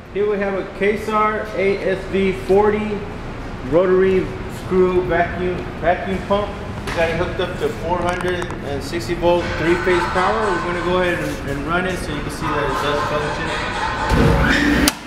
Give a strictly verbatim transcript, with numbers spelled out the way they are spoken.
Here we have a Kaeser A S V forty rotary screw vacuum vacuum pump. We got it hooked up to four hundred sixty volt three phase power. We're going to go ahead and, and run it so you can see that it does function.